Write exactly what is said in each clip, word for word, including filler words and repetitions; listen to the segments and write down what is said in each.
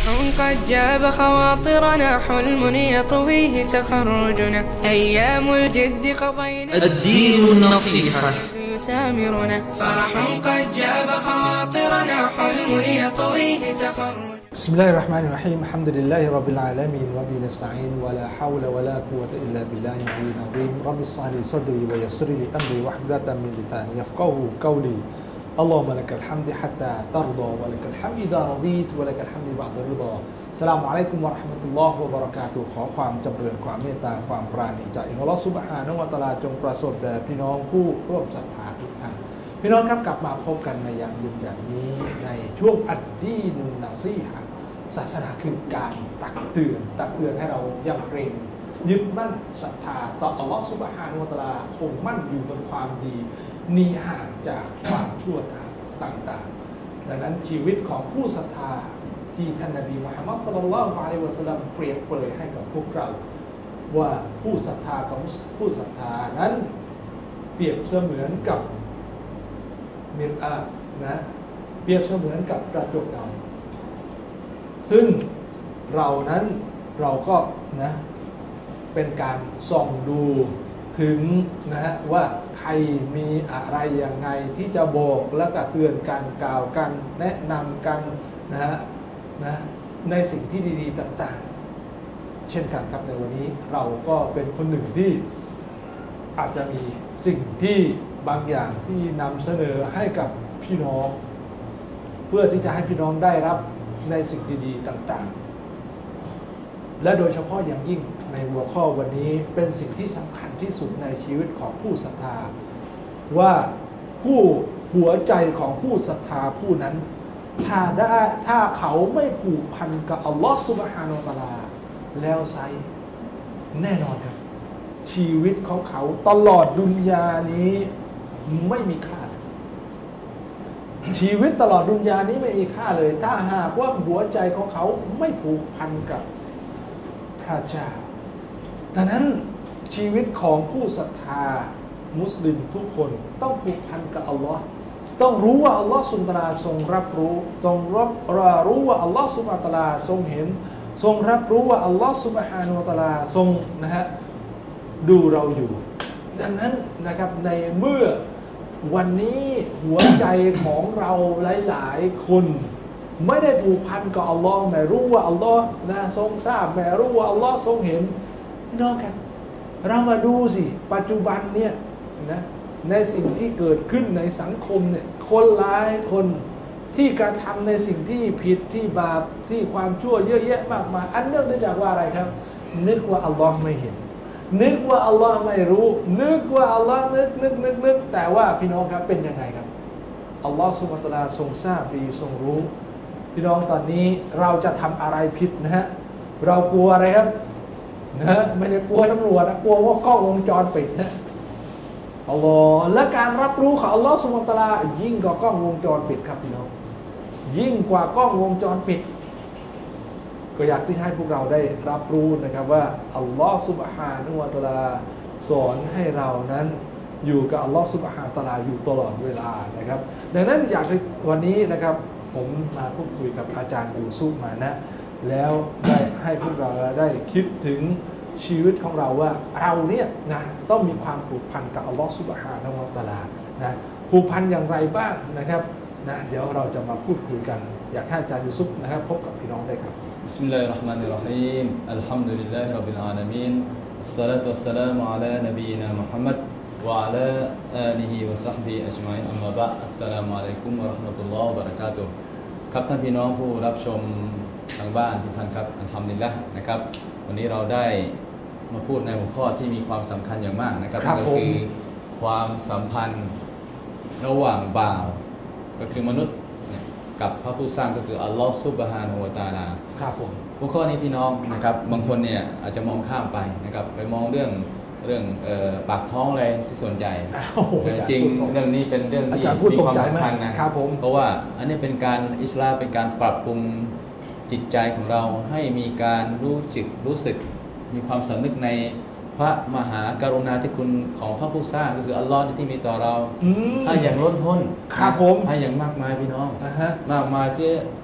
قد جاب خواطرنا حلم يطويه تخرجنا أيام الجد قضينا الدين النصيحة يسامرنا فرح قد جاب خواطرنا حلم يطويه تخرجنا بسم الله الرحمن الرحيم الحمد لله رب العالمين وبه نستعين ولا حول ولا قوة إلا بالله العلي العظيم رب اشرح لي صدري ويسر لي أمري واحلل من لساني يفقهوا قولي اللهم لك الحمد حتى ترضى ولك الحمد إذا رضيت ولك الحمد بعد الرضا السلام عليكم ورحمة الله وبركاته ขอความจำเริญความเมตตาความปราณีจากอัลเลาะห์ซุบฮานะฮูวะตะอาลาจงประสบแด่พี่น้องผู้ร่วมศรัทธาทุกท่านพี่น้องครับกลับมาพบกันในยามเย็นแบบนี้ในช่วงอัดดีนุนนาซีฮะศาสนาคือการตักเตือนตักเตือนให้เรายำเกรงยึดมั่นศรัทธาต่ออัลเลาะห์ซุบฮานะฮูวะตะอาลาคงมั่นอยู่บนความดีหนีห่างจากความชั่วต่างๆดังนั้นชีวิตของผู้ศรัทธาที่ท่านนบีมุฮัมมัดศ็อลลัลลอฮุอะลัยฮิวะซัลลัมเปรียบเปรยให้กับพวกเราว่าผู้ศรัทธากับผู้ศรัทธานั้นเปรียบเสมือนกับมิรอาตนะเปรียบเสมือนกับกระจกเงาซึ่งเรานั้นเราก็นะเป็นการส่องดูถึงนะฮะว่าใครมีอะไรอย่างไงที่จะบอกและก็เตือนกันกล่าวกันแนะนำกันนะฮะนะในสิ่งที่ดีๆต่างๆเช่นกันครับในวันนี้เราก็เป็นคนหนึ่งที่อาจจะมีสิ่งที่บางอย่างที่นำเสนอให้กับพี่น้องเพื่อที่จะให้พี่น้องได้รับในสิ่งดีๆต่างๆและโดยเฉพาะอย่างยิ่งในหัวข้อวันนี้เป็นสิ่งที่สำคัญที่สุดในชีวิตของผู้ศรัทธาว่าผู้หัวใจของผู้ศรัทธาผู้นั้นถ้าได้ถ้าเขาไม่ผูกพันกับอัลลอฮฺซุบฮานะฮูวะตะอาลาแล้วไซแน่นอนครับชีวิตของเขาตลอดดุนยานี้ไม่มีค่าชีวิตตลอดดุนยานี้ไม่มีค่าเลยถ้าหากว่าหัวใจของเขาไม่ผูกพันกับพระเจ้าดังนั้นชีวิตของผู้ศรัทธามุสลิมทุกคนต้องผูกพันกับอัลลอฮ์ต้องรู้ว่าอัลลอฮ์ซุบฮานะฮูวะตะอาลาทรงรับรู้ทรงรับรู้ว่าอัลลอฮ์ซุบฮานะฮูวะตะอาลาทรงเห็นทรงรับรู้ว่าอัลลอฮ์ซุบฮานะฮูวะตะอาลาทรงนะฮะดูเราอยู่ดังนั้นนะครับในเมื่อวันนี้หัวใจของเราหลายๆคนไม่ได้ผูกพันกับอัลลอฮ์ไม่รู้ว่าอัลลอฮ์นะทรงทราบไม่รู้ว่าอัลลอฮ์ทรงเห็นพี่น้องครับเรามาดูสิปัจจุบันเนี่ยนะในสิ่งที่เกิดขึ้นในสังคมเนี่ยคนหลายคนที่กระทำในสิ่งที่ผิดที่บาปที่ความชั่วเยอะแยะมากมายอันเนื่องมาจากว่าอะไรครับนึกว่าอัลลอฮ์ไม่เห็นนึกว่าอัลลอฮ์ไม่รู้นึกว่าอัลลอฮ์นึกนึกนึกนึกแต่ว่าพี่น้องครับเป็นยังไงครับอัลลอฮ์ซุบฮานะฮูวะตะอาลาทรงทราบดีทรงรู้พี่น้องตอนนี้เราจะทำอะไรผิดนะฮะเรากลัวอะไรครับนะไม่ได้กลัวตำรวจนะกลัวว่ากล้องวงจรปิดนะอัลลอฮ์และการรับรู้ของอัลลอฮ์ซุบฮานะฮูวะตะอาลายิ่งกว่ากล้องวงจรปิดครับพี่น้องยิ่งกว่ากล้องวงจรปิดก็อยากที่ให้พวกเราได้รับรู้นะครับว่าอัลลอฮ์ซุบฮานะฮูวะตะอาลาสอนให้เรานั้นอยู่กับอัลลอฮ์ซุบฮานะฮูวะตะอาลาอยู่ตลอดเวลานะครับดังนั้นอยากวันนี้นะครับผมมาพูดคุยกับอาจารย์ยูซุฟมานะแล้วได้ให้พวกเราได้คิดถึงชีวิตของเราว่าเราเนี่ยนะต้องมีความผูกพันกับอัลลอฮฺซุบฮานะฮูวะตะอาลานะผูกพันอย่างไรบ้างนะครับนะเดี๋ยวเราจะมาพูดคุยกันอยากให้อาจารย์ยูซุฟนะครับพบกับพี่น้องได้ครับบิสมิลลาฮิรเราะห์มานิรเราะฮีมอัลฮัมดุลิลลาฮิร็อบบิลอาลามีนอัสศอลาตุวัสสลามุอะลานบีนามุฮัมมัดวะอะลาอาลิฮิวะศ็อฮบิฮิอัจมัยอัมมาบะอัสสลามุอะลัยกุมวะเราะห์มะตุลลอฮ์วะบะเราะกาตุฮ์ครับท่านพี่น้องผู้รับชมทางบ้านทุกท่านครับอัลฮัมดุลิลละห์นะครับวันนี้เราได้มาพูดในหัวข้อที่มีความสำคัญอย่างมากนะครับก็คือความสัมพันธ์ระหว่างบ่าวก็คือมนุษย์กับพระผู้สร้างก็คืออัลลอฮฺซุบฮานะฮูวะตะอาลาครับผมหัวข้อนี้พี่น้องนะครับบางคนเนี่ยอาจจะมองข้ามไปนะครับไปมองเรื่องเรื่องปากท้องอะไรที่ส่วนใหญ่จริงเรื่องนี้เป็นเรื่องที่มีความสำคัญนะครับเพราะว่าอันนี้เป็นการอิสลามเป็นการปรับปรุงจิตใจของเราให้มีการรู้จิตรู้สึกมีความสำนึกในพระมหากรุณาธิคุณของพระผู้สร้างก็คืออัลลอฮ์ที่มีต่อเราให้อย่างล้นพ้นครับผมให้อย่างมากมายพี่น้องมากมายเสีย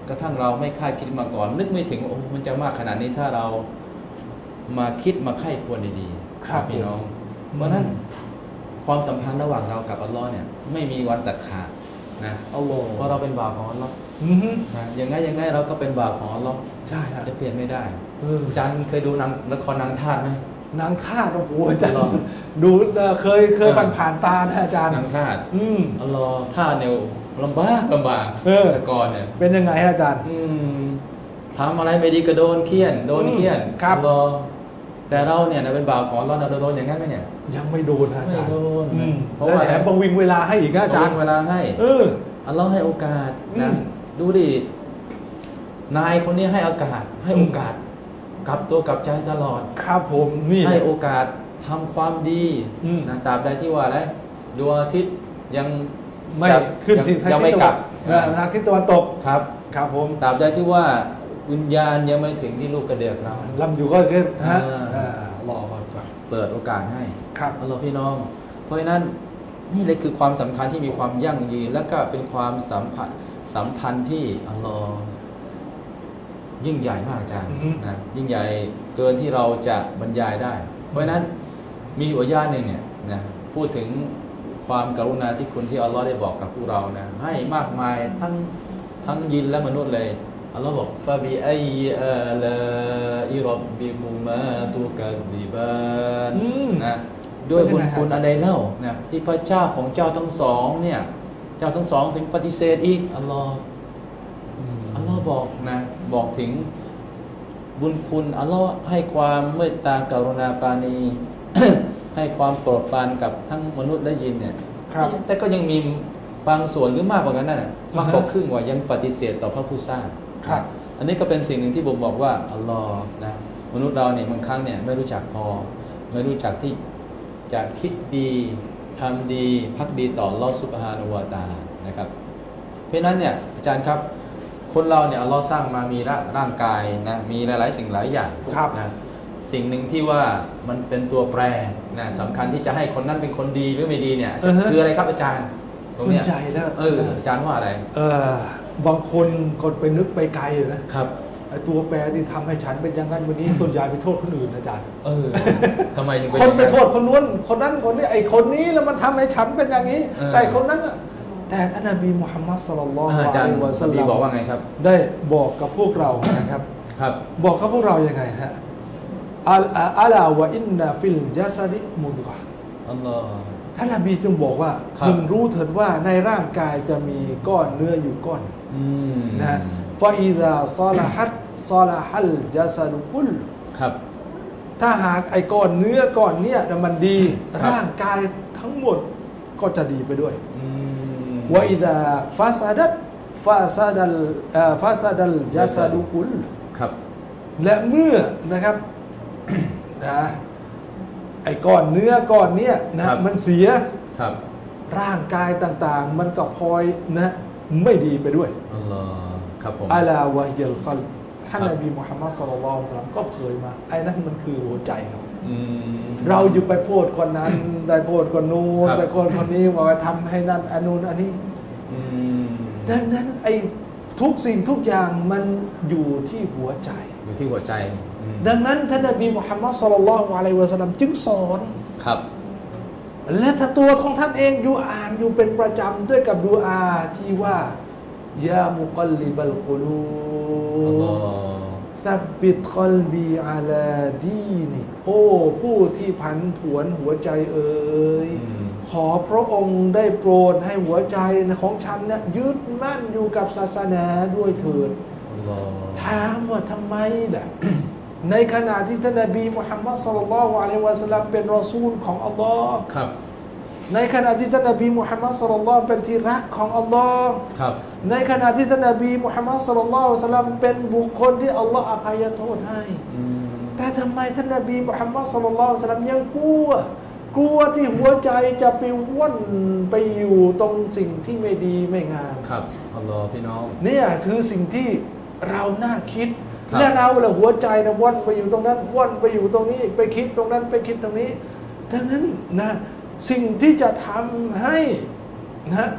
กระทั่งเราไม่คาดคิดมาก่อนนึกไม่ถึงโอ้มันจะมากขนาดนี้ถ้าเรามาคิดมาไข้ควรดีๆครับพี่น้องเพราะนั้นความสัมพันธ์ระหว่างเรากับอัลลอฮ์เนี่ยไม่มีวันตัดขาดนะอัลลอฮ์เพราะเราเป็นบ่าวของอัลลอฮ์นะยังไงยังไงเราก็เป็นบ่าวของอัลลอฮ์ใช่ครับจะเปลี่ยนไม่ได้อาจารย์เคยดูหนังละครนางทาสไหมนางทาสโอ้โหอาจารย์ดูเคยเคยผ่านผ่านตานะอาจารย์นางทาสอืมอัลลอฮ์ทาสเนี่ยลำบากลำบากแต่ก่อนเนี่ยเป็นยังไงอาจารย์อืมทำอะไรไม่ดีก็โดนเคี่ยนโดนเคี่ยนครับรอแต่เราเนี่ยเป็นบ่าวของเราเราโดนอย่างนั้นไหมเนี่ยยังไม่โดนอาจารย์ไม่โดนเพราะว่าแถมประวิงเวลาให้อีกอาจารย์เวลาให้เอออัลลอฮ์ให้โอกาสนะดูดินายคนนี้ให้โอกาสให้โอกาสกลับตัวกลับใจตลอดครับผมนี่ให้โอกาสทำความดีนะตราบใดที่ว่าอะไรดวงอาทิตย์ยังไม่ขึ้นที่ยังไม่กลับทางทิศตะวันตกครับครับผมตราบใดที่ว่าวิญญาณยังไม่ถึงที่ลูกกระเดือกเราลำอยู่ก็ขึ้นฮะรอก่อนเปิดโอกาสให้ครับอัลลอฮ์พี่น้องเพราะฉะนั้นนี่เลยคือความสำคัญที่มีความยั่งยืนและก็เป็นความสัมพันธ์สัมพันธ์ที่อัลลอฮ์ยิ่งใหญ่มากอาจารย์นะยิ่งใหญ่เกินที่เราจะบรรยายได้เพราะฉะนั้นมีอายะห์หนึ่งเนี่ยนะพูดถึงความกรุณาที่คุณที่อัลลอฮ์ได้บอกกับพวกเรานะให้มากมายทั้งทั้งยินและมนุษย์เลยอัลลอฮ์บอกฟาบิอัยอาลาอิร็อบบิกุมาตุกัซซิบานนะด้วยบุญคุณอะไรเล่านะที่พระเจ้าของเจ้าทั้งสองเนี่ยเจ้าทั้งสองถึงปฏิเสธอีกอัลลอฮ์อัลลอฮ์บอกนะบอกถึงบุญคุณอัลลอฮ์ให้ความเมตตากรุณาปราณี ให้ความโปรดปรานกับทั้งมนุษย์และยินเนี่ยแต่ก็ยังมีบางส่วนหรือมากกว่านั้นน่ะมากกว่าครึ่งว่ายังปฏิเสธต่อพระผู้สร้างอันนี้ก็เป็นสิ่งหนึ่งที่ผมบอกว่าอัลลอฮ์นะมนุษย์เราเนี่ยบางครั้งเนี่ยไม่รู้จักพอไม่รู้จักที่จะคิดดีทำดีพักดีต่ออัลลอฮ์ซุบฮานะฮูวะตะอาลานะครับเพราะนั้นเนี่ยอาจารย์ครับคนเราเนี่ยอัลลอฮ์สร้างมามีร่างกายนะมีหลายๆสิ่งหลายอย่างนะสิ่งหนึ่งที่ว่ามันเป็นตัวแปรนะสำคัญที่จะให้คนนั้นเป็นคนดีหรือไม่ดีเนี่ยคืออะไรครับอาจารย์ตรงนี้ใจแล้วเอออาจารย์ว่าอะไรเออบางคนคนไปนึกไปไกลเลยนะครับไอ้ตัวแปรที่ทำให้ฉันเป็นอย่างนั้นวันนี้ส่วนใหญ่ไปโทษคนอื่นอาจารย์เออทำไมถึงคนไปโทษคนนู้นคนนั้นคนนี้ไอ้คนนี้แล้วมันทำให้ฉันเป็นอย่างนี้แต่คนนั้นแต่ท่านนบีมุฮัมมัดศ็อลลัลลอฮุอะลัยฮิวะซัลลัมบอกว่าไงครับได้บอกกับพวกเรานะครับครับบอกกับพวกเรายังไงฮะอัลาวะอินนาฟิลญะซะดิมุดฆะห์อัลลอฮ์ท่านนบีจึงบอกว่าพึงรู้เถิดว่าในร่างกายจะมีก้อนเนื้ออยู่ก้อนนะฟาอิซาซอลาฮัตซอลาฮัลญะซะดุกุลครับถ้าหากไอ้ก้อนเนื้อก้อนเนี้ยมันดีร่างกายทั้งหมดก็จะดีไปด้วยวะอิซาฟาซาดัตฟาซาดัลฟาซาดัลญะซะดุกุลครับและเมื่อนะครับนะไอ้ก้อนเนื้อก้อนเนี้ยนะมันเสียร่างกายต่างๆมันก็พลอยนะไม่ดีไปด้วยอัลลอฮ์ครับผมอัลาวะฮิยัลกัลบท่านนบีมุฮัมมัดศ็อลลัลลอฮุอะลัยฮิวะซัลลัมก็เผยมาไอ้นั่นมันคือหัวใจครับเราอยู่ไปโพดคนนั้นได้โพดคนนู้นไปโพดคนนี้ว่าทำให้นั่นอันนู้นอันนี้ดังนั้นไอ้ทุกสิ่งทุกอย่างมันอยู่ที่หัวใจอยู่ที่หัวใจดังนั้นท่านนบีมุฮัมมัดศ็อลลัลลอฮุอะลัยฮิวะซัลลัมจึงสอนครับและถ้าตัวของท่านเองอยู่อ่านอยู่เป็นประจำด้วยกับดุอาที่ว่ายามุกัลลิบัลกุลูบซับบิตกัลบีอะลาดีนิโอ้ผู้ที่ผันผวนหัวใจเอ่ยขอพระองค์ได้โปรดให้หัวใจของฉันเนี่ยยึดมั่นอยู่กับศาสนาด้วยเถิดถามว่าทำไมล่ะ ในขณะที่ท่านนบีมุฮัมมัดศ็อลลัลลอฮุอะลัยฮิวะซัลลัมเป็นรอซูลของอัลลอฮ์ครับในขณะที่ท่านนบีมุฮัมมัดศ็อลลัลลอฮุเป็นที่รักของอัลลอฮ์ครับในขณะที่ท่านนบีมุฮัมมัดศ็อลลัลลอฮุอะลัยฮิวะซัลลัมเป็นบุคคลที่อัลลอฮ์อภัยโทษให้แต่ทำไมท่านนบีมุฮัมมัดศ็อลลัลลอฮุอะลัยฮิวะซัลลัมยังกลัวกลัวที่หัวใจจะไปว่นไปอยู่ตรงสิ่งที่ไม่ดีไม่งามครับอัลลอฮ์พี่น้องเนี่ยคือสิ่งที่เราน่าคิดและเราแหละหัวใจนะว่นไปอยู่ตรงนั้นว่นไปอยู่ตรงนี้ไปคิดตรงนั้นไปคิดตรงนี้ดังนั้นนะสิ่งที่จะทำให้นะ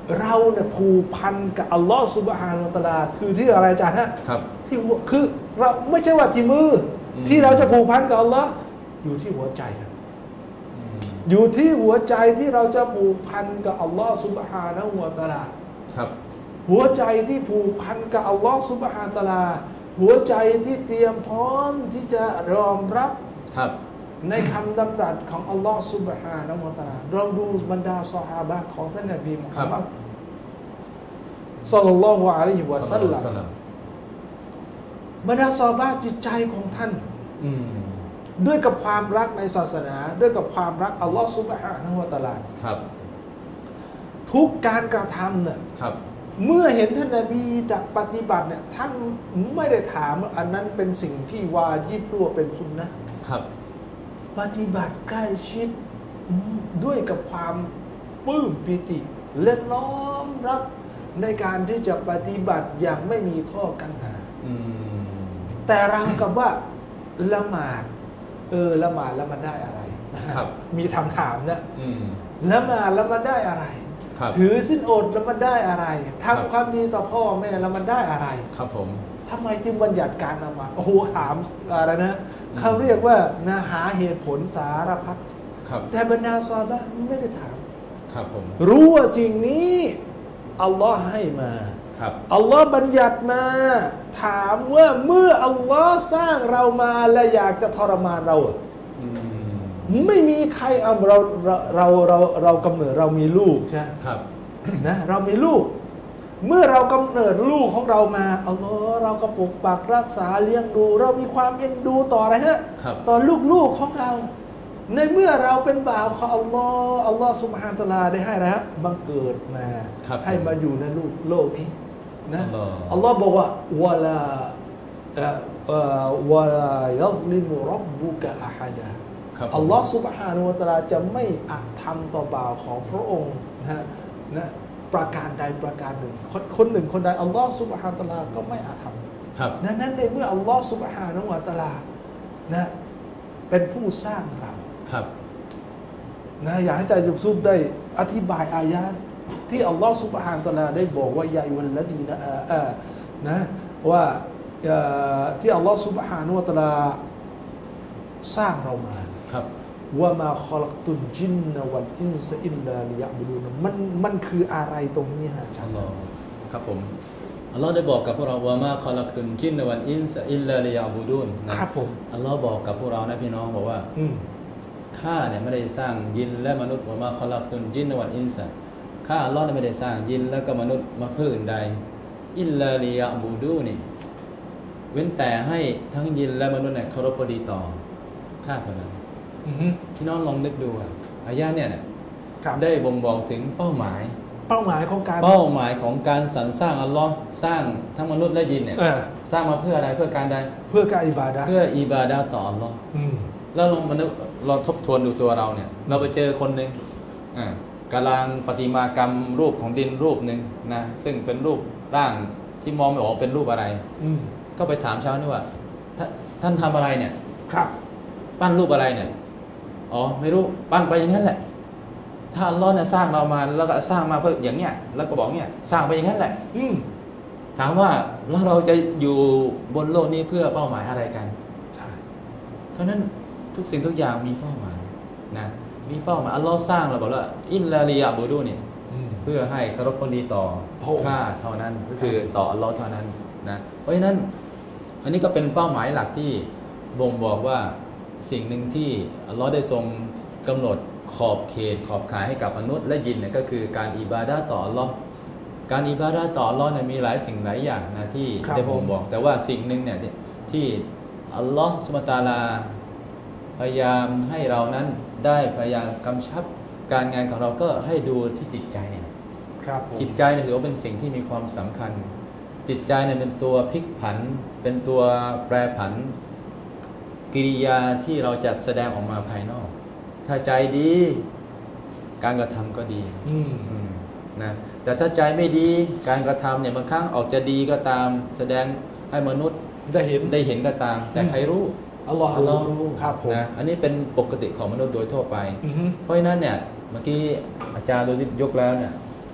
เราเนี่ยผูกพันกับอัลลอฮฺซุบฮานะฮูวะตะอาลาคือที่อะไรอาจารย์ฮะครับที่หัวคือเราไม่ใช่ว่าที่มือที่เราจะผูกพันกับอัลลอฮ์อยู่ที่หัวใจอยู่ที่หัวใจที่เราจะผูกพันกับอัลลอฮ์ซุบฮานะฮูวะตะอาลาครับหัวใจที่ผูกพันกับอัลลอฮ์ซุบฮานะฮูวะตะอาลาหัวใจที่เตรียมพร้อมที่จะรองรับครับในคำดำรัสของอัลลอฮ์ซุบฮานะฮูวะตะอาลาลองดูบรรดาซอฮาบะห์ของท่านนบีมุฮัมมัดศ็อลลัลลอฮุอะลัยฮิวะซัลลัมบรรดาซอฮาบะห์จิตใจของท่านด้วยกับความรักในศาสนาด้วยกับความรักอัลลอฮ์ซุบฮานะฮูวะตะอาลาครับทุกการกระทำเนี่ยเมื่อเห็นท่านนบีดักปฏิบัติเนี่ยท่านไม่ได้ถามอันนั้นเป็นสิ่งที่วาญิบหรือว่าเป็นซุนนะห์ครับปฏิบัติใกล้ชิดด้วยกับความปลื้มปิติและน้อมรับในการที่จะปฏิบัติอย่างไม่มีข้อกังขาแต่เรากับว่าละหมาดเออละหมาดแล้วมันได้อะไรมีคำถามนะละหมาดแล้วมันได้อะไรถือศีลอดแล้วมันได้อะไรทำความดีต่อพ่อแม่แล้วมันได้อะไรครับผมทำไมจึงบัญญัติการละหมาดโอ้โหถามอะไรนะเขาเรียกว่านะหาเหตุผลสารพัดแต่บรรดาซอฮาบะห์ไม่ได้ถามครับผมรู้ว่าสิ่งนี้อัลลอฮ์ให้มาอัลลอฮ์บัญญัติมาถามว่าเมื่ออัลลอฮ์สร้างเรามาและอยากจะทรมานเราไม่มีใครเอาเราเราเราเราเรากำเนิดเรามีลูกใช่ครับนะเรามีลูกเมื่อเรากำเนิดลูกของเรามาอัลลอฮ์เราก็ปกปักรักษาเลี้ยงดูเรามีความเอ็นดูต่ออะไรฮะต่อลูกๆของเราในเมื่อเราเป็นบ่าวของอัลลอฮ์อัลลอฮ์ซุบฮานะฮูวะตะอาลาได้ให้อะไรฮะบังเกิดมาให้มาอยู่ในลูกโลกนี้นะอัลลอฮ์บอกว่าวะลาวะลายัซลิมุร็อบบุกะอะฮัดะอัลลอฮ์ซุบฮานะฮูวะตะอาลาจะไม่อาธรรมต่อบ่าวของพระองค์นะนะประการใดประการหนึ่งคนคนหนึ่งคนใดอัลลอฮ์ซุบฮานะฮูวะตะอาลาก็ไม่อาธรรมดังนั้นในเมื่ออัลลอฮ์ซุบฮานะฮูวะตะอาลานะเป็นผู้สร้างเรานะอยากให้ใจยุบซุบได้อธิบายอายะห์ที่อัลลอฮ์ซุบฮานะฮูวะตะอาลาได้บอกว่ายาอัลลดีนะอ่านะว่าที่อัลลอฮ์ซุบฮานะฮูวะตะอาลาสร้างเรามาครับว่ามาคอลักตุนจินนวัลอินซะอิลลาลิยะบุดูนมันมันคืออะไรตรงนี้ฮะอาจารย์ครับผมอัลลอฮ์ได้บอกกับพวกเราว่ามาคอลักตุนจินนวัลอินซะอิลลาลิยะบุดูนนะครับผมอัลลอฮ์บอกกับพวกเรานะพี่น้องบอกว่าข้าเนี่ยไม่ได้สร้างยินและมนุษย์ว่ามาคอลักตุนจินนวัลอินซะข้าอัลลอฮ์ไม่ได้สร้างยินและก็มนุษย์มาเพื่ออื่นใดอิลลาลิยะบุดูนี่เว้นแต่ให้ทั้งยินและมนุษย์เนี่ยเคารพดีต่อข้าเท่านั้นพี่น้องลองนึกดูอายะเนี่ยได้บ่งบอกถึงเป้าหมายเป้าหมายของการเป้าหมายของการสรรสร้างอัลลอฮ์สร้างทั้งมนุษย์และยินเนี่ยสร้างมาเพื่ออะไรเพื่อการใดเพื่อการอิบาดะห์เพื่ออิบาดะห์ต่ออัลลอฮ์แล้วลองมานึกเราทบทวนดูตัวเราเนี่ยเราไปเจอคนหนึ่งกำลังประติมากรรมรูปของดินรูปหนึ่งนะซึ่งเป็นรูปร่างที่มองไม่ออกเป็นรูปอะไรก็ไปถามชาวนี่ว่าท่านทำอะไรเนี่ยครับปั้นรูปอะไรเนี่ยอ๋อไม่รู้ปั้นไปอย่างนั้นแหละถ้าอัลลอฮ์เนี่ยสร้างเรามาแล้วก็สร้างมาเพื่ออย่างเงี้ยแล้วก็บอกเงี้ยสร้างไปอย่างนั้นแหละอืมถามว่าแล้วเราจะอยู่บนโลกนี้เพื่อเป้าหมายอะไรกันใช่เท่านั้นทุกสิ่งทุกอย่างมีเป้าหมายนะมีเป้าหมายอัลลอฮ์สร้างเราบอกว่าอินลาลิยะบูดูเนี่ยเพื่อให้เคารพคนดีต่อข้าเท่านั้นก็คือต่ออัลลอฮ์เท่านั้นนะเพราะฉะนั้นอันนี้ก็เป็นเป้าหมายหลักที่บ่งบอกว่าสิ่งหนึ่งที่อัลลอฮ์ได้ทรงกำหนดขอบเขตขอบข่ายให้กับมนุษย์และยินเนี่ยก็คือการอิบาดะห์ต่ออัลลอฮ์การอิบาดะห์ต่ออัลลอฮ์เนี่ยมีหลายสิ่งหลายอย่างนะที่ได้บ่งบอกแต่ว่าสิ่งหนึ่งเนี่ยที่อัลลอฮ์ซุบฮานะฮูวะตะอาลาพยายามให้เรานั้นได้พยายามกำชับการงานของเราก็ให้ดูที่จิตใจเนี่ยจิตใจเนี่ยถือว่าเป็นสิ่งที่มีความสำคัญจิตใจเนี่ยเป็นตัวพลิกผันเป็นตัวแปรผันกิริยาที่เราจะแสดงออกมาภายนอกถ้าใจดีการกระทำก็ดีนะแต่ถ้าใจไม่ดีการกระทำเนี่ยบางครั้งออกจะดีก็ตามแสดงให้มนุษย์ได้เห็นได้เห็นก็ตามแต่ใครรู้อัลลอฮ์อัลลอฮ์รู้ครับผมนะอันนี้เป็นปกติของมนุษย์โดยทั่วไปเพราะฉะนั้นเนี่ยเมื่อกี้อาจารย์โดยยกแล้วเนี่ย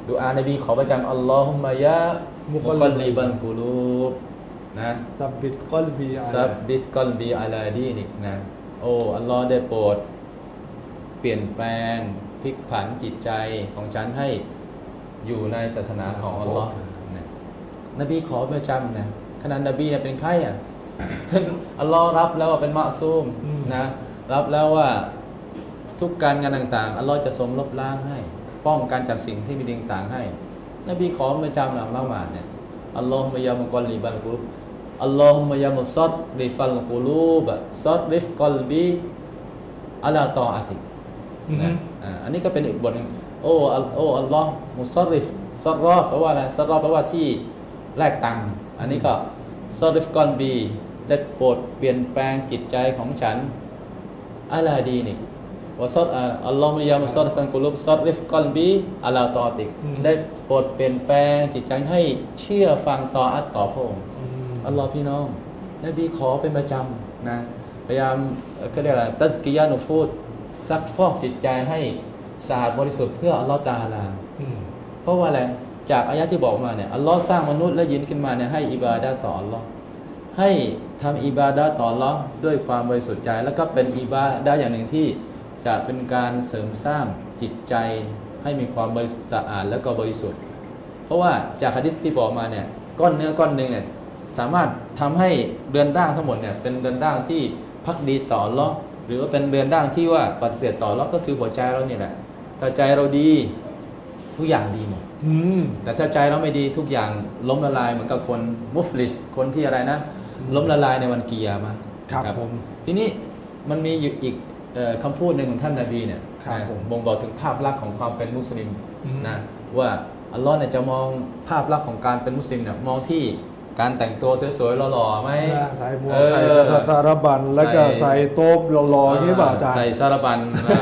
ดูอานบีขอประจำอัลลอฮุมมะยะมุกัลลิบันกุลูบนะซับบิตกัลบีอาซับบิตกัลบีอาลาดีนิกนะโอ้อัลลอฮ์ได้โปรดเปลี่ยนแปลงพลิกผันจิตใจของฉันให้อยู่ในศาสนาของอัลลอฮ์นะนบีขอประจำนะขณะนบีเนี่ยเป็นใครอ่ะเป็นอัลลอฮ์รับแล้วว่าเป็นมะซูมนะรับแล้วว่าทุกการงานต่างๆอัลลอฮ์จะทรงลบล้างให้ป้องกันจากสิ่งที่มีดิ่งต่างให้นบีขอประจำหลังละหมาดเนี่ยอัลลอฮุมะยามุกัลลิบันกุลูบอัลลอฮุมะยามุซัดริฟัลกุลูบซัดริฟกัลบีอะลาตออาติกนะอันนี้ก็เป็นอีกบทนึงโอ้โอ้อัลลอฮ์มุซัดริฟซัดรอฟแปลว่าอะไรซัดรอฟแปลว่าที่แลกตังค์อันนี้ก็ซัดริฟกัลบีได้โปรดเปลี่ยนแปลงจิตใจของฉันอะลาดีนิกวะซัดอัลลอฮุมะยามุซัดริฟัลกุลูบซัดริฟกัลบีอะลาตออาติกได้โปรดเปลี่ยนแปลงจิตใจให้เชื่อฟังต่ออัตต่อพระองค์อัลลอฮ์พี่น้องนบีขอเป็นประจำนะพยายามก็เรียกอะไรตัซกิยานุฟูสซักฟอกจิตใจให้สะอาดบริสุทธิ์เพื่ออัลลอฮ์ตะอาลาเพราะว่าอะไรจากอายะที่บอกมาเนี่ยอัลลอฮ์สร้างมนุษย์และยินขึ้นมาเนี่ยให้อิบาดะห์ต่ออัลลอฮ์ให้ทำอิบาดะห์ต่ออัลลอฮ์ด้วยความบริสุทธิ์ใจแล้วก็เป็นอิบาดะห์อย่างหนึ่งที่จะเป็นการเสริมสร้างจิตใจให้มีความบริสุทธิ์สะอาดแล้วก็บริสุทธิ์เพราะว่าจากหะดีษที่บอกมาเนี่ยก้อนเนื้อก้อนหนึ่งเนี่ยสามารถทำให้เรือนร่างทั้งหมดเนี่ยเป็นเรือนร่างที่ภักดีต่ออัลเลาะห์หรือว่าเป็นเรือนร่างที่ว่าปฏิเสธต่ออัลเลาะห์ก็คือหัวใจเราเนี่ยแหละถ้าใจเราดีทุกอย่างดีหมดแต่ถ้าใจเราไม่ดีทุกอย่างล้มละลายเหมือนกับคนมุฟลิสคนที่อะไรนะล้มละลายในวันกิยามะห์ครับผมทีนี้มันมีอยู่อีกคำพูดหนึ่งของท่านนบีเนี่ยบ่งบอกถึงภาพลักษณ์ของความเป็นมุสลิมนะว่าอัลลอฮ์เนี่ยจะมองภาพลักษณ์ของการเป็นมุสลิมเนี่ยมองที่การแต่งตัวสวยๆหล่อๆไหมใส่หมวกใส่สารบัญแล้วก็ใส่โต๊บหล่อๆนี่บ่าอาจารย์ใส่สารบัญ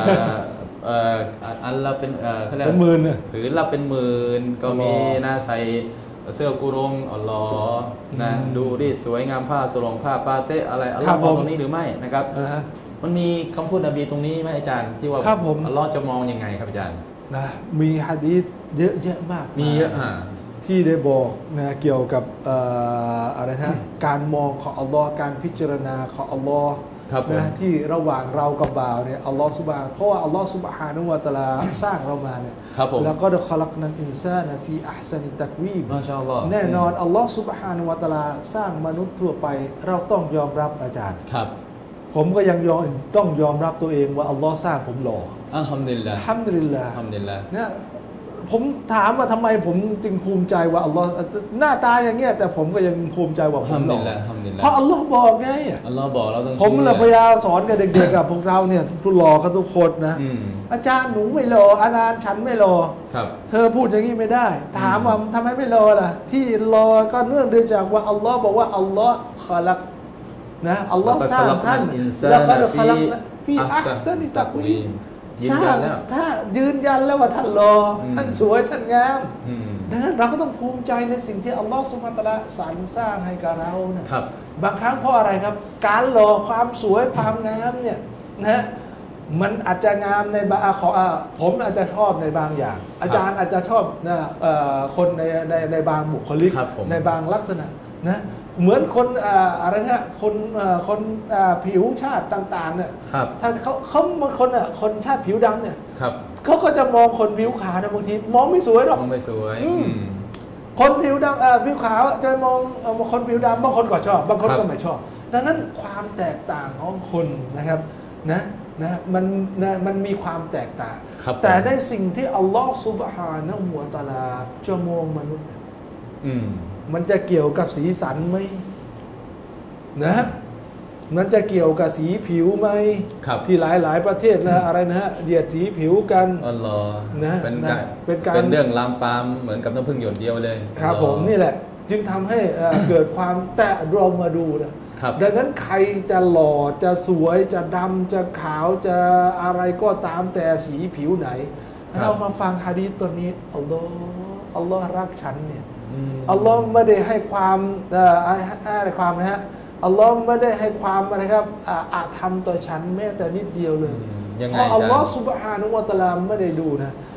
อันละเป็นเขาเรียกเป็นหมื่นผืนละเป็นหมื่นก็มีนะใส่เสื้อกุรงอัลลอฮ์นะดูดิสวยงามผ้าสรงผ้าปาเตะอะไรอัลลอฮ์มองตรงนี้หรือไม่นะครับมันมีคำพูดนบีตรงนี้ไหมอาจารย์ที่ว่าอัลลอฮ์จะมองยังไงครับอาจารย์นะมีหะดีษเยอะแยะมากมีเยอะอ่ะที่ได้บอกนะเกี่ยวกับอะไรนะการมองของอัลลอฮ์การพิจารณาของอัลลอฮ์นะที่ระหว่างเรากับบ่าวเนี่ยอัลลอฮ์ซุบฮานะห์เพราะว่าอัลลอฮ์ซุบฮานะฮูวะตะอาลาสร้างเรามาเนี่ยแล้วก็ได้คอลักนัลอินซานะฟีอัห์ซานิตักวีมมาชาอัลลอฮ์แน่นอนอัลลอฮ์ซุบฮานะฮูวะตะอาลาสร้างมนุษย์ทั่วไปเราต้องยอมรับอาจารย์ครับผมก็ยังยอมต้องยอมรับตัวเองว่าอัลลอฮ์สร้างผมหล่ออัลฮัมดุลิลลาห์อัลฮัมดุลิลลาห์อัลฮัมดุลิลลาห์เนี่ยผมถามว่าทำไมผมจึงภูมิใจว่าอัลลอฮ์หน้าตาอย่างเงี้ยแต่ผมก็ยังภูมิใจว่าผมหล่อเพราะอัลลอฮ์บอกไงอัลลอฮ์บอกเราต้องผมเลยพยายามสอนกับเด็กๆกับพวกเราเนี่ยทุกหล่อกันทุกคนนะอาจารย์หนูไม่หล่ออาจารย์ฉันไม่หล่อเธอพูดอย่างนี้ไม่ได้ถามว่าทำไมไม่หล่อล่ะที่หล่อก็เนื่องด้วยจากว่าอัลลอฮ์บอกว่าอัลลอฮ์คอลักนะอัลลอฮ์สร้างท่านแล้วก็คอลักฟีอัห์ซานิตักวีมสร้างถ้ายืนยันแล้วว่าท่านรอท่านสวยท่านงามดังนั้นเราก็ต้องภูมิใจในสิ่งที่อัลลอฮฺซุบฮานะฮูวะตะอาลาสรรสร้างให้กับเรานะบางครั้งเพราะอะไรครับการรอความสวยความงามเนี่ยนะมันอาจจะงามในบางขอผมอาจจะชอบในบางอย่างอาจารย์อาจจะชอบนะคนในในในบางบุคลิกในบางลักษณะนะเหมือนคนอะไรนะคนคนผิวชาติต่างๆเนี่ยถ้าเขาเขาบางคนอ่ะคนชาติผิวดำเนี่ยเขาก็จะมองคนผิวขาวนะบางทีมองไม่สวยหรอกมองไม่สวยคนผิวดำผิวขาวจะมองคนผิวดำบางคนก็ชอบบางคนก็ไม่ชอบดังนั้นความแตกต่างของคนนะครับนะนะมันนะมันมีความแตกต่างแต่ในสิ่งที่อัลลอฮฺซุบฮานะฮูวะตะอาลาจะมองมนุษย์มันจะเกี่ยวกับสีสันไหมนะมันจะเกี่ยวกับสีผิวไหมที่หลายๆประเทศนะอะไรนะฮะเหยียดสีผิวกันอัลลอฮ์นะเป็นการเป็นการเป็นเรื่องลามปามเหมือนกับน้ำผึ้งหยดเดียวเลยครับผมนี่แหละจึงทำให้เกิดความแตะเรามาดูนะดังนั้นใครจะหล่อจะสวยจะดำจะขาวจะอะไรก็ตามแต่สีผิวไหนเรามาฟังหะดีษตัวนี้อัลลอฮ์อัลลอฮ์รักฉันเนี่ยอัลลอฮ์ไม่ได้ให้ความอะไรความนะฮะอัลลอฮ์ไม่ได้ให้ความอะไรครับอาธรรมต่อฉันแม้แต่นิดเดียวเลยเพราะอัลลอฮ์ซุบฮานะฮูวะตะอาลาไม่ได้ดูนะ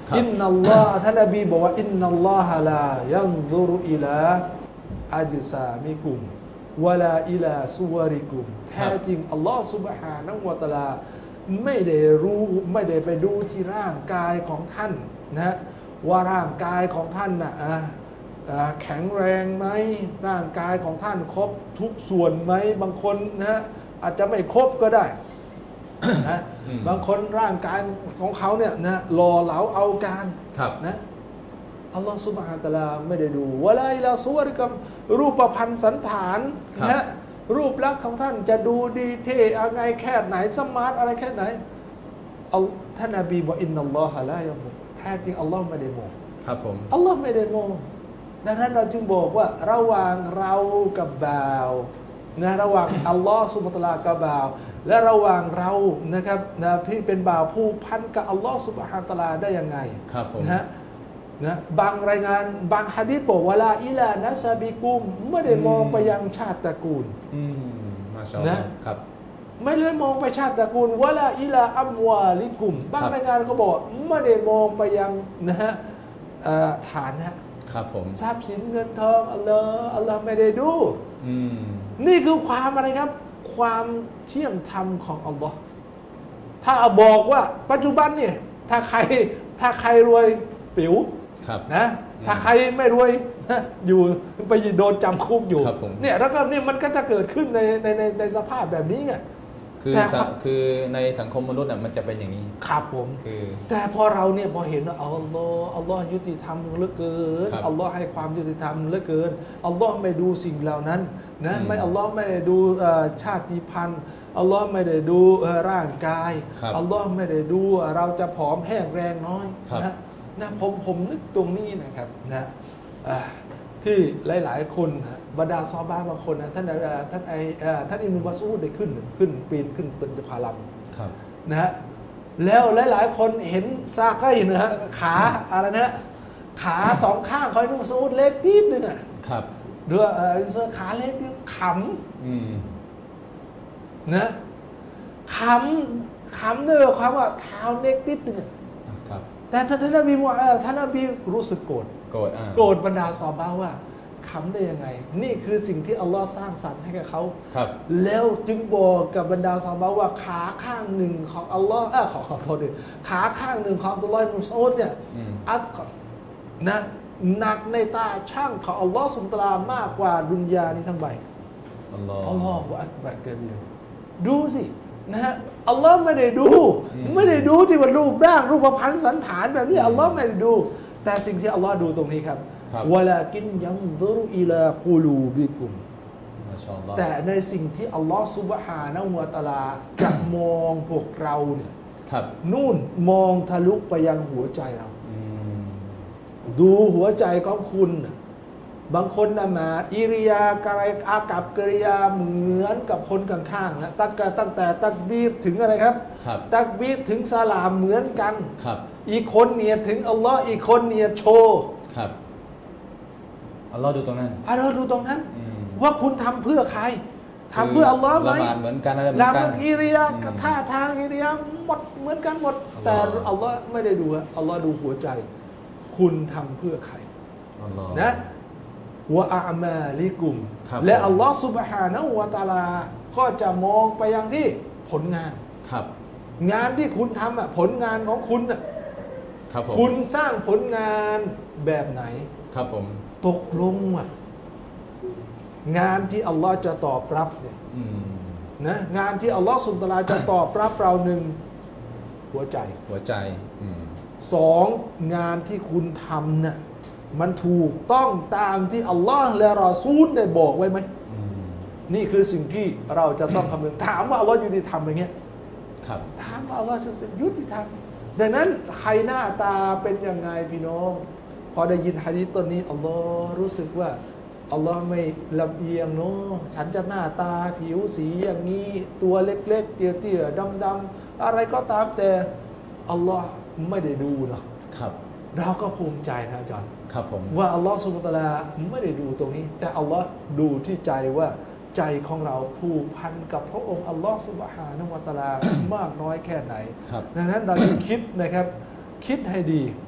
อินนัลลอฮ์ท่านนบีบอกว่าอินนัลลอฮะลายันซุรุอิลาอัจซามิกุมวะลาอิลาซุวริกุมแท้จริงอัลลอฮ์ซุบฮานะฮูวะตะอาลาไม่ได้รู้ไม่ได้ไปดูที่ร่างกายของท่านนะว่าร่างกายของท่านนะแข็งแรงไหมร่างกายของท่านครบทุกส่วนไหมบางคนนะอาจจะไม่ครบก็ได้นะบางคนร่างกายของเขาเนี่ยนะหล่อเหลาเอาการนะอัลลอฮฺซุบฮานะฮูวะตะอาลาไม่ได้ดูวะลาอิลาซุวริกัมรูปพรรณสันฐานนะรูปลักษณ์ของท่านจะดูดีเท่อะไรแค่ไหนสมาร์ทอะไรแค่ไหนเอาท่านนบีบอกอินนัลลอฮะลายัมมุแท้จริงอัลลอฮ์ไม่ได้มองครับผมอัลลอฮ์ไม่ได้มองดังนั้นเราจึงบอกว่าระหว่างเรากับบ่าวนะระหว่างอัลลอฮ์ซุบฮานะฮูวะตะอาลากับบ่าวและระหว่างเรานะครับนะที่เป็นบ่าวผูกพันกับอัลลอฮ์ซุบฮานะฮูวะตะอาลาได้ยังไงครับผมนะนะบางรายงานบางหะดีษบอกว่าลาอิลานะซาบิกุมไม่ได้มองไปยังชาติตระกูลอืมมาชาอัลลอฮ์ครับไม่เลยมองไปชาติตระกูลวะลาอิลาอัมวาลิกุมบางรายงานก็บอกไม่ได้มองไปยังนะฮะฐานะครับผมทรัพย์สินเงินทองอัลลอฮ์อัลลอฮ์ไม่ได้ดูอืมนี่คือความอะไรครับความเที่ยงธรรมของอัลลอฮ์ถ้าบอกว่าปัจจุบันเนี่ยถ้าใครถ้าใครรวยปิ๋วนะถ้าใครไม่รวยนะอยู่ไปโดนจำคุกอยู่เนี่ยแล้วก็นี่มันก็จะเกิดขึ้นในในในในสภาพแบบนี้ไงคือคือในสังคมมนุษย์อ่ะมันจะเป็นอย่างนี้ครับผมคือแต่พอเราเนี่ยพอเห็นว่าอัลลอฮ์อัลลอฮ์ยุติธรรมเหลือเกินอัลลอฮ์ให้ความยุติธรรมเหลือเกินอัลลอฮ์ไม่ดูสิ่งเหล่านั้นนะไม่อัลลอฮ์ไม่ได้ดูชาติพันธุ์อัลลอฮ์ไม่ได้ดูร่างกายอัลลอฮ์ไม่ได้ดูเราจะผอมแห้งแรงน้อยนะนะผมผมนึกตรงนี้นะครับนะที่หลายๆคนบรรดาซอฮาบะห์บางคนนะท่านท่านไอท่านอิบนุมัสอูดได้ขึ้นขึ้นปีนขึ้นต้นพาลัมนะฮะแล้วหลายๆคนเห็นซาไกนะฮะขาอะไรนะขาสองข้างของอิบนุมัสอูดเล็กนิดนึงอ่ะหรือขาเล็กนิดขำนะขำขำด้วยความว่าเท้าเล็กนิดนึงแต่ท่านนบีมูฮัมมัดท่านนบีรู้สึกโกรธโกรธโกรธบรรดาซอฮาบะห์ว่าขำได้ยังไงนี่คือสิ่งที่อัลลอฮ์สร้างสรรค์ให้กับเขาแล้วจึงบอกกับบรรดาซอฮาบะห์ว่าขาข้างหนึ่งของอัลลอฮ์เออขอขอโทษด้วยขาข้างหนึ่งของอัลลอฮ์มุสอูดเนี่ยอัดนะหนักในตาช่างของอัลลอฮ์สุบฮานะฮูวะตะอาลามากกว่าดุนยานี้ทั้งใบอัลลอฮ์อัลลอฮ์อักบัรกะบีรดูสินะฮะอัลลอฮ์ไม่ได้ดูไม่ได้ดูที่ว่ารูปร่างรูปพรรณสันฐานแบบนี้อัลลอฮ์ไม่ได้ดูแต่สิ่งที่อัลลอฮ์ดูตรงนี้ครับวะลากินยันซุรอิลากุลูบิกุมแต่ในสิ่งที่อัลลอฮ์ซุบฮานะฮูวะตะอาลาจะมองพวกเราเนี่ยนู่นมองทะลุไปยังหัวใจเราดูหัวใจของคุณบางคนนะมาอิริยาการอากับกิริยาเหมือนกับคนข้างๆนะตั้งแต่ตั้งแต่ตักบีรถึงอะไรครับตักบีรถึงสลามเหมือนกันอีกคนเนียดถึงอัลลอฮ์อีกคนเนียดโชว์อัลลอฮ์ดูตรงนั้นอัลลอฮ์ดูตรงนั้นว่าคุณทำเพื่อใครทำเพื่ออัลลอฮ์ไหมละหมาดเหมือนกันอะไรเหมือนกันอิริยาท่าทางอิริยาหมดเหมือนกันหมดแต่อัลลอฮ์ไม่ได้ดูอัลลอฮ์ดูหัวใจคุณทำเพื่อใครนะวะอามาลิกุมและอัลลอฮ์ซุบฮานะฮูวะตะอาลาก็จะมองไปยังที่ผลงานครับงานที่คุณทำอ่ะผลงานของคุณอ่ะคุณสร้างผลงานแบบไหนครับผมตกลงอ่ะงานที่อัลลอฮ์จะตอบรับเนี่ยนะงานที่อัลลอฮ์ซุบฮานะฮูวะตะอาลาจะตอบรับเราหนึ่งหัวใจหัวใจสองงานที่คุณทำเนี่ยมันถูกต้องตามที่อัลลอฮ์และรอซูลได้บอกไว้ไหมนี่คือสิ่งที่เราจะต้องคำนึงถามว่าอัลลอฮ์ยุติธรรมอย่างเงี้ยถามว่าอัลลอฮ์ยุติธรรมดังนั้นใครหน้าตาเป็นยังไงพี่น้องพอได้ยินหะดีษต้นนี้อัลลอฮ์รู้สึกว่าอัลลอฮ์ไม่ลำเอียงเนาะฉันจะหน้าตาผิวสีอย่างนี้ตัวเล็กๆเตี้ยๆดำๆอะไรก็ตามแต่อัลลอฮ์ไม่ได้ดูเนาะเราก็ภูมิใจนะอาจารย์ว่าอัลลอฮ์ซุบฮานะฮูวะตะอาลาไม่ได้ดูตรงนี้แต่อัลลอฮ์ดูที่ใจว่าใจของเราผูกพันกับพระองค์อัลลอฮ์ซุบฮานะฮูวะตะอาลามากน้อยแค่ไหนดังนั้นเราจะคิดนะครับคิดให้ดี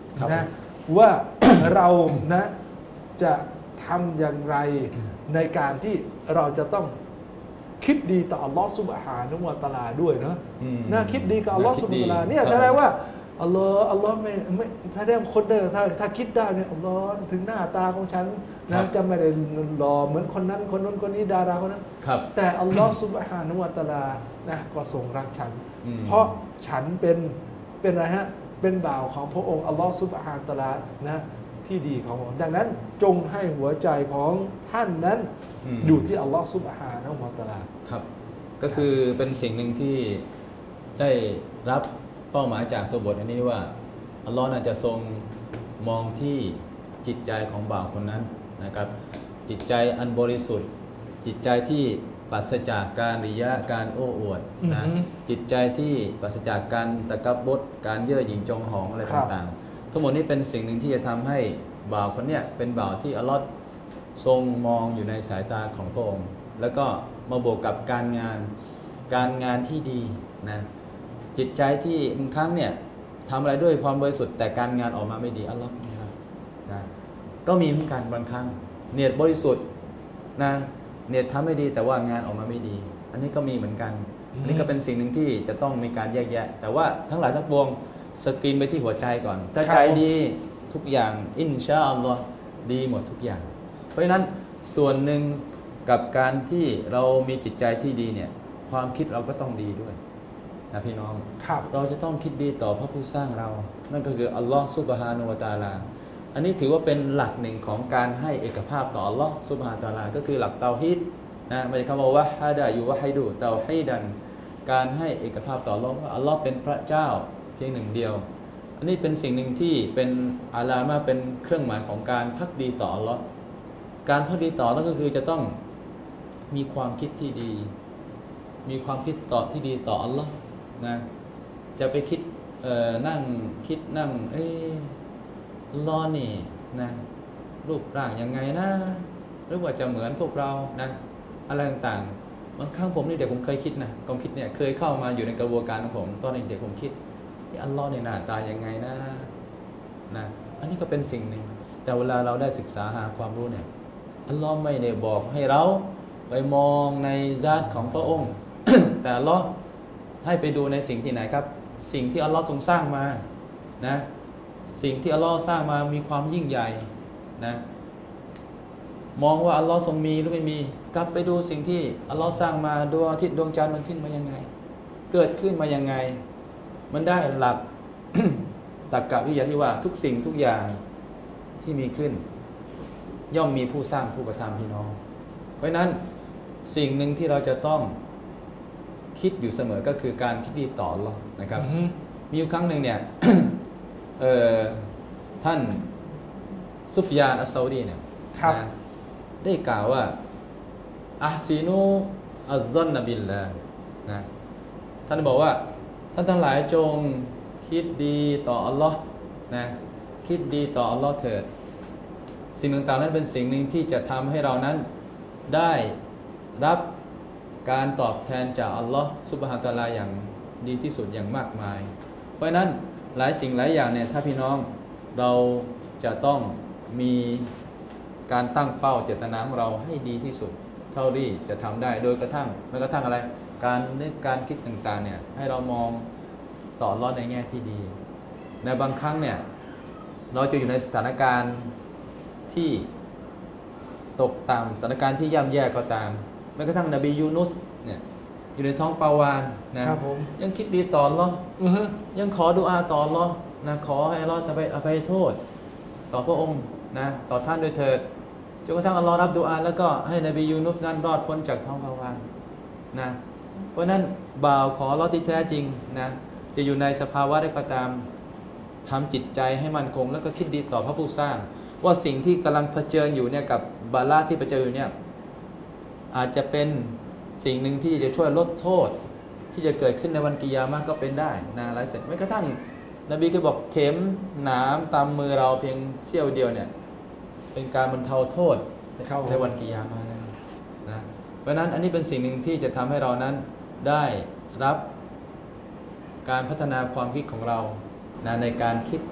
นะว่า เรานะจะทำอย่างไรในการที่เราจะต้องคิดดีต่ออัลลอฮฺซุบฮานะฮูวะตะอาลาด้วยเนาะนะคิดดีกับอัลลอฮฺซุบฮานะฮูวะตะอาลาเนี่ยแสดงว่าอัลลอฮ์อัลลอฮ์ไม่ไม่ถ้าได้คนได้ถ้าถ้าคิดได้เนี่ยอัลลอฮ์ถึงหน้าตาของฉันนะจะไม่ได้หล่อเหมือนคนนั้นคนนั้นคนนี้ดาราคนนั้นแต่อัลลอฮ์ซุบฮานะฮูวะตะอาลานะก็ทรงรักฉันเพราะฉันเป็นเป็นอะไรฮะเป็นบ่าวของพระองค์อัลลอฮ์ซุบฮานะฮูวะตะอาลานะที่ดีของผมดังนั้นจงให้หัวใจของท่านนั้นอยู่ที่อัลลอฮ์ซุบฮานะฮูวะตะอาลาครับก็คือเป็นสิ่งหนึ่งที่ได้รับเป้าหมายจากตัวบทอันนี้ว่าอัลลอฮ์น่าจะทรงมองที่จิตใจของบ่าวคนนั้นนะครับจิตใจอันบริสุทธิ์จิตใจที่ปราศจากการริยะการโอ้อวดนะจิตใจที่ปราศจากการตะกับบดการเย่อหยิ่งจองหองอะไรต่างๆทั้งหมดนี้เป็นสิ่งหนึ่งที่จะทำให้บ่าวคนเนี้ยเป็นบ่าวที่อัลลอฮ์ทรงมองอยู่ในสายตาของพระองค์แล้วก็มาบวกกับการงานการงานที่ดีนะจิตใจที่บางครั้งเนี่ยทำอะไรด้วยความบริสุทธิ์แต่การงานออกมาไม่ดีอัลลอฮ์นะก็มีเหมือนกันบางครั้งเนียดบริสุทธิ์นะเนียดทำไม่ดีแต่ว่างานออกมาไม่ดีอันนี้ก็มีเหมือนกันอันนี้ก็เป็นสิ่งหนึ่งที่จะต้องมีการแยกแยะแต่ว่าทั้งหลายทั้งปวงสกรีนไปที่หัวใจก่อนถ้าใจดีทุกอย่างอินชาอัลลอฮ์ดีหมดทุกอย่างเพราะฉะนั้นส่วนหนึ่งกับการที่เรามีจิตใจที่ดีเนี่ยความคิดเราก็ต้องดีด้วยนะพี่น้องเราจะต้องคิดดีต่อพระผู้สร้างเรานั่นก็คืออัลลอฮ์ซุบฮานะฮูวะตะอาลาอันนี้ถือว่าเป็นหลักหนึ่งของการให้เอกภาพต่ออัลลอฮ์ซุบฮานะฮูวะตะอาลาก็คือหลักเตาฮีดนะไม่ใช่คำว่าวะฮะดะอยู่วะฮิดูเตาฮีดันการให้เอกภาพต่ออัลลอฮ์ว่าอัลลอฮ์เป็นพระเจ้าเพียงหนึ่งเดียวอันนี้เป็นสิ่งหนึ่งที่เป็นอาลามะเป็นเครื่องหมายของการภักดีต่ออัลลอฮ์การภักดีต่ออัลลอฮ์ก็คือจะต้องมีความคิดที่ดีมีความคิดต่อที่ดีต่ออัลลอฮ์นะจะไปคิดเอ่อนั่งคิดนั่งเอ้อัลลอฮ์นี่นะรูปร่างยังไงนะหรือว่าจะเหมือนพวกเรานะอะไรต่างๆบางครั้งผมนี่เด็กผมเคยคิดนะความคิดเนี่ยเคยเข้ามาอยู่ในกระบวนการของผมตอนเด็กผมคิดที่อัลลอฮ์ในหน้าตายังไงนะนะอันนี้ก็เป็นสิ่งหนึ่งแต่เวลาเราได้ศึกษาหาความรู้เนี่ยอัลลอฮ์ไม่ได้บอกให้เราไปมองในญาติของพระองค์ แต่อัลลอฮ์ให้ไปดูในสิ่งที่ไหนครับสิ่งที่อัลลอฮ์ทรงสร้างมานะสิ่งที่อัลลอฮ์สร้างมามีความยิ่งใหญ่นะมองว่าอัลลอฮ์ทรงมีหรือไม่มีกลับไปดูสิ่งที่อัลลอฮ์สร้างมาดวงอาทิตย์ดวงจันทร์มันขึ้นมายังไงเกิดขึ้นมายังไงมันได้หลัก ตรรกะวิทยาที่ว่าทุกสิ่งทุกอย่างที่มีขึ้นย่อมมีผู้สร้างผู้กระทำพี่น้องเพราะนั้นสิ่งหนึ่งที่เราจะต้องคิดอยู่เสมอก็คือการคิดดีต่ออัลเลาะห์นะครับ mm-hmm. มีอยู่ครั้งหนึ่งเนี่ย เอ่อท่านซุฟยานอัสซาอุดีเนี่ยนะได้กล่าวว่าอัฮซีนูอัซซันนบิลลาห์นะท่านบอกว่าท่านทั้งหลายจงคิดดีต่ออัลลอฮ์นะคิดดีต่ออัลลอฮ์เถิดสิ่งต่างๆนั้นเป็นสิ่งหนึ่งที่จะทำให้เรานั้นได้รับการตอบแทนจากอัลลอฮ์ซุบฮานะฮูวะตะอาลาอย่างดีที่สุดอย่างมากมายเพราะฉะนั้นหลายสิ่งหลายอย่างเนี่ยถ้าพี่น้องเราจะต้องมีการตั้งเป้าเจตนาของเราให้ดีที่สุดเท่าที่จะทำได้โดยกระทั่งแม้กระทั่งอะไรการนึกการคิดต่างๆเนี่ยให้เรามองต่ออัลเลาะห์ในแง่ที่ดีในบางครั้งเนี่ยเราจะอยู่ในสถานการณ์ที่ตกต่ำสถานการณ์ที่ย่ำแย่ก็ตามแม้กระทั่งนบียูนุสเนี่ยอยู่ในท้องปลาวาฬนะยังคิดดีต่ออัลเลาะห์ยังขอดุอาต่ออัลเลาะห์นะขอให้อัลเลาะห์อภัยโทษต่อพระองค์นะต่อท่านโดยเถิดจนกระทั่งอัลเลาะห์รับดุอาแล้วก็ให้นบียูนุสนั้นรอดพ้นจากท้องปลาวาฬนะเพราะนั้นบ่าวขออัลเลาะห์ที่แท้จริงนะจะอยู่ในสภาวะใดก็ตามทำจิตใจให้มั่นคงแล้วก็คิดดีต่อพระผู้สร้างว่าสิ่งที่กำลังเผชิญอยู่เนี่ยกับบาลาที่เผชิญอยู่เนี่ยอาจจะเป็นสิ่งหนึ่งที่จะช่วยลดโทษที่จะเกิดขึ้นในวันกิยามะห์ก็เป็นได้นะหลายเสร็จแม้กระทั่งนบีก็บอกเข็มหนามตามมือเราเพียงเสี้ยวเดียวเนี่ยเป็นการบรรเทาโทษในวันกิยามะห์นะเพราะนั้นอันนี้เป็นสิ่งหนึ่งที่จะทำให้เรานั้นได้รับการพัฒนาความคิดของเรานะในการคิด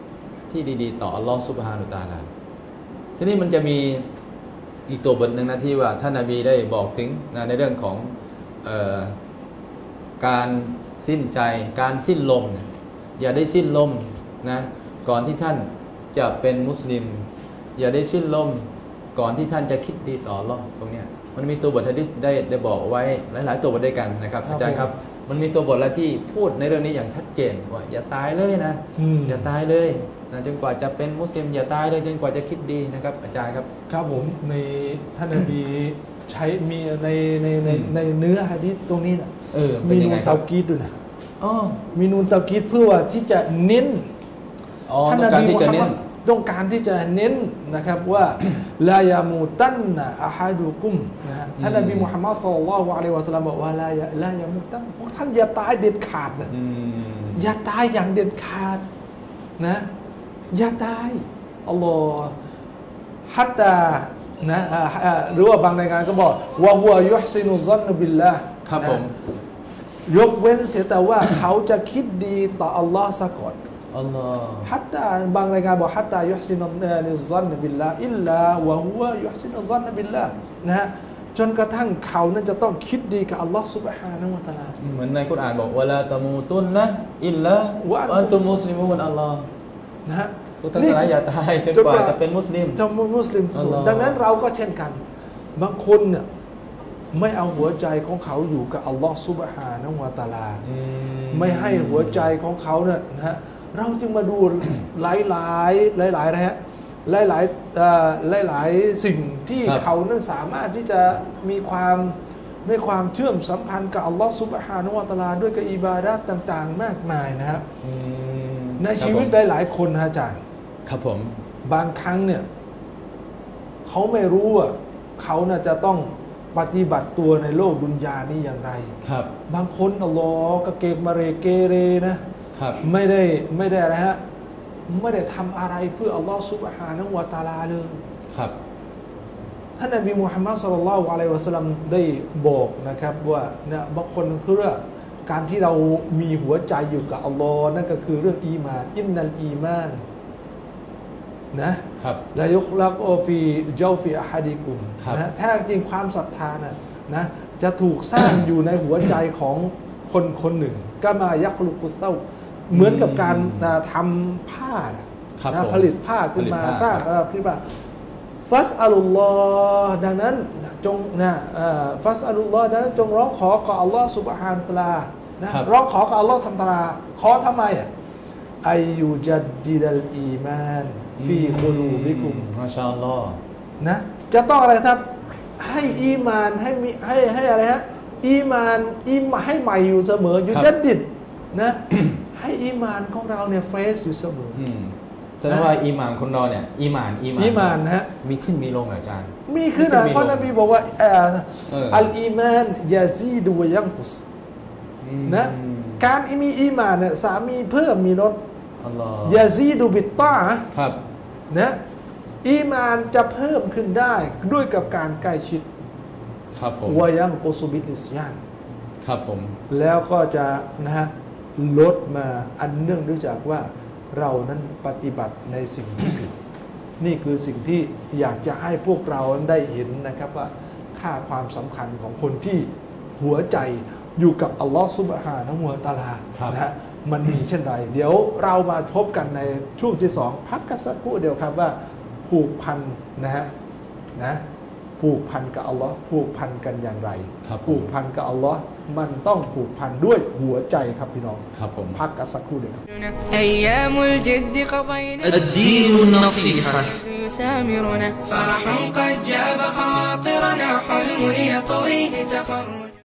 ที่ดีๆต่ออัลลอฮฺซุบฮานุตะอาลาทีนี้มันจะมีอีกตัวบทหนึ่งนะที่ว่าท่านนบีได้บอกถึงนะในเรื่องของเอ่อการสิ้นใจการสิ้นลมอย่าได้สิ้นลมนะก่อนที่ท่านจะเป็นมุสลิมอย่าได้สิ้นลมก่อนที่ท่านจะคิดดีต่ออัลเลาะห์ตรงเนี้ยมันมีตัวบทฮะดีษได้ได้บอกไว้หลายๆตัวบทด้วยกันนะครับอาจารย์ครับมันมีตัวบทแล้วที่พูดในเรื่องนี้อย่างชัดเจนว่าอย่าตายเลยนะอย่าตายเลยนะจนกว่าจะเป็นมุสลิมอย่าตายเลยจนกว่าจะคิดดีนะครับอาจารย์ครับครับผมในท่านนบีใช้มีในในในในเนื้อหะดีษตรงนี้นะมีนูนเตากีดด้วยนะมีนูนเตากีดเพื่อที่จะเน้นท่านนบีมุฮัมมัดต้องการที่จะเน้นนะครับว่าลายามูตันนะอะฮาดุกุมนะฮะท่านนบีมุฮัมมัดศ็อลลัลลอฮุอะลัยฮิวะซัลลัมบอกว่าลายาลายามูตันพวกท่านอย่าตายเด็ดขาดนะอย่าตายอย่างเด็ดขาดนะอย่าตายอัลลอฮ์ฮัตตานะหรือว่าบางรายงานก็บอกว่าหัวยุฮซินุซันนบิลลาห์ครับผมยกเว้นเสียแต่ว่าเขาจะคิดดีต่ออัลลอฮ์ซะก่อนอัลลอฮ์ฮัตตาบางรายงานบอกฮัตตายุฮซินุซันนบิลลาห์อิลลาวะฮุวะยุฮซินุซันนบิลลาห์นะฮะจนกระทั่งเขานั้นจะต้องคิดดีกับอัลลอฮ์ซุบฮานะฮูวะตะอาลาเหมือนในกุรอานบอกวะลาตะมูตุนนะอิลลาวะอันตุมมุสลิมูนอัลลอฮ์นะฮะทุกท่านอย่าตายจนกว่าจะเป็นมุสลิมจะเป็นมุสลิมดังนั้นเราก็เช่นกันบางคนเนี่ยไม่เอาหัวใจของเขาอยู่กับอัลลอฮ์ซุบฮานะฮูวะตะอาลาไม่ให้หัวใจของเขาเนี่ยนะฮะเราจึงมาดูหลายหลายหลายหลายนะฮะหลายหลายหลายหลายสิ่งที่เขานั้นสามารถที่จะมีความมีความเชื่อมสัมพันธ์กับอัลลอฮ์ซุบฮานะฮูวะตะอาลาด้วยกับอิบาดะห์ต่างๆมากมายนะครับในชีวิตหลายๆคนนะอาจารย์ครับผมบางครั้งเนี่ยเขาไม่รู้ว่าเขาน่าจะต้องปฏิบัติตัวในโลกดุนยานี้อย่างไรครับบางคนอัลลอฮ์ก็เกมมาเรเกเรนะครับไม่ได้ไม่ได้อะไรฮะไม่ได้ทำอะไรเพื่ออัลลอฮ์ซุบฮานะฮูวะตะอาลาเลยครับท่านนบีมุฮัมมัดศ็อลลัลลอฮุอะลัยฮิวะซัลลัมได้บอกนะครับว่าเนี่ยบางคนคือเรื่องการที่เรามีหัวใจอยู่กับอัลลอฮ์นั่นก็คือเรื่องอีมานอินนัลอีมานนะครับลายุคลักอฟีเจ้าฟีอะฮัดิกุมนะแท้จริงความศรัทธานะนะจะถูกสร้างอยู่ในหัวใจของคนคนหนึ่งก็มายักลุกุเซาเหมือนกับการทำผ้านะผลิตผ้าขึ้นมาสร้างพี่บ่าฟัสอัลลอฮ์ดังนั้นจงนะฟัสอัลลอฮ์ดังนั้นจงร้องขอกับอัลลอฮ์ซุบฮานะฮูวะตะอาลานะร้องขอกับอัลลอฮ์ซุบฮานะฮูวะตะอาลาขอทำไมอ่ะอายุจัดดิดัลอีมานฟีกุลูบิกุมมาชาอัลลอฮ์นะจะต้องอะไรครับให้อีมานให้มีให้ให้อะไรฮะอีมานอีมให้ใหม่อยู่เสมออยู่จัดดิดนะให้อีมานของเราเนี่ยเฟรชอยู่เสมอแสดงว่าอีมานคนเราเนี่ยอีมานอีมานอีมานนะฮะมีขึ้นมีลงอาจารย์มีขึ้นนะเพราะนบีบอกว่าอัลอีมานยาซีดูยังกุสนะการมีอีมานเนี่ยสามีเพิ่มมีลดยาซีดูบิตตาครับนะอีมานจะเพิ่มขึ้นได้ด้วยกับการใกล้ชิดครับผมวายังกุสุบิลิสยานครับผมแล้วก็จะนะฮะลดมาอันเนื่องด้วยจากว่าเรานั้นปฏิบัติในสิ่งที่ผิดนี่คือสิ่งที่อยากจะให้พวกเราได้เห็นนะครับว่าค่าความสำคัญของคนที่หัวใจอยู่กับอัลลอฮฺซุบฮานะฮูวะตะอาลานะฮะมันมีเช่นไรเดี๋ยวเรามาพบกันในช่วงที่สองพักกันสักครู่เดียวครับว่าผูกพันนะฮะนะผูกพันกับอัลลอฮ์ผูกพันกันอย่างไรผูกพันกับอัลลอฮ์มันต้องผูกพันด้วยหัวใจครับพี่น้องครับผมพักกันสักครู่เดียวครับ